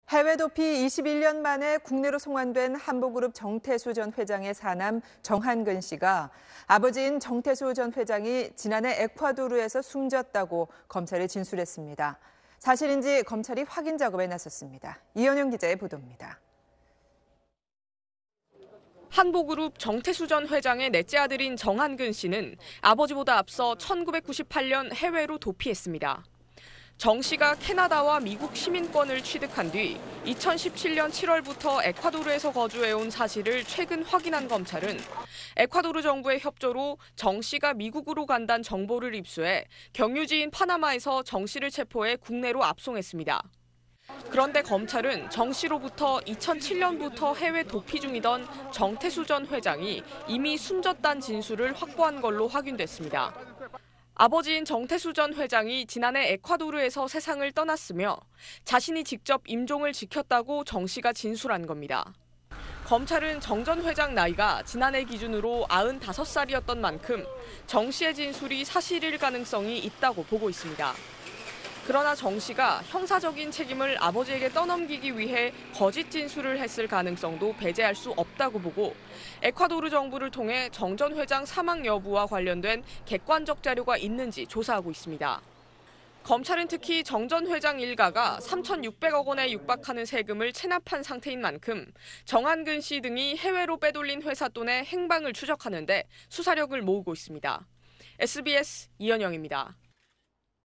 해외 도피 21년 만에 국내로 송환된 한보그룹 정태수 전 회장의 사남 정한근 씨가 아버지인 정태수 전 회장이 지난해 에콰도르에서 숨졌다고 검찰에 진술했습니다. 사실인지 검찰이 확인 작업에 나섰습니다. 이현영 기자의 보도입니다. 한보그룹 정태수 전 회장의 넷째 아들인 정한근 씨는 아버지보다 앞서 1998년 해외로 도피했습니다. 정 씨가 캐나다와 미국 시민권을 취득한 뒤 2017년 7월부터 에콰도르에서 거주해온 사실을 최근 확인한 검찰은 에콰도르 정부의 협조로 정 씨가 미국으로 간다는 정보를 입수해 경유지인 파나마에서 정 씨를 체포해 국내로 압송했습니다. 그런데 검찰은 정 씨로부터 2007년부터 해외 도피 중이던 정태수 전 회장이 이미 숨졌다는 진술을 확보한 걸로 확인됐습니다. 아버지인 정태수 전 회장이 지난해 에콰도르에서 세상을 떠났으며 자신이 직접 임종을 지켰다고 정 씨가 진술한 겁니다. 검찰은 정 전 회장 나이가 지난해 기준으로 95살이었던 만큼 정 씨의 진술이 사실일 가능성이 있다고 보고 있습니다. 그러나 정 씨가 형사적인 책임을 아버지에게 떠넘기기 위해 거짓 진술을 했을 가능성도 배제할 수 없다고 보고 에콰도르 정부를 통해 정 전 회장 사망 여부와 관련된 객관적 자료가 있는지 조사하고 있습니다. 검찰은 특히 정 전 회장 일가가 3,600억 원에 육박하는 세금을 체납한 상태인 만큼 정한근 씨 등이 해외로 빼돌린 회사 돈의 행방을 추적하는 데 수사력을 모으고 있습니다. SBS 이현영입니다.